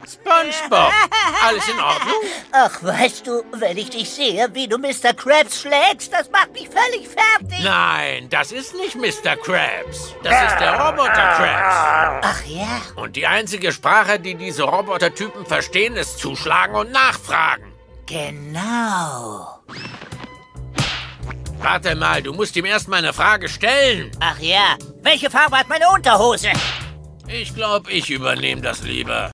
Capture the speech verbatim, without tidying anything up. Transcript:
SpongeBob, alles in Ordnung? Ach, weißt du, wenn ich dich sehe, wie du Mister Krabs schlägst, das macht mich völlig fertig. Nein, das ist nicht Mister Krabs. Das ist der Roboter Krabs. Ach ja? Und die einzige Sprache, die diese Robotertypen verstehen, ist zuschlagen und nachfragen. Genau. Warte mal, du musst ihm erst mal eine Frage stellen. Ach ja, welche Farbe hat meine Unterhose? Ich glaube, ich übernehme das lieber.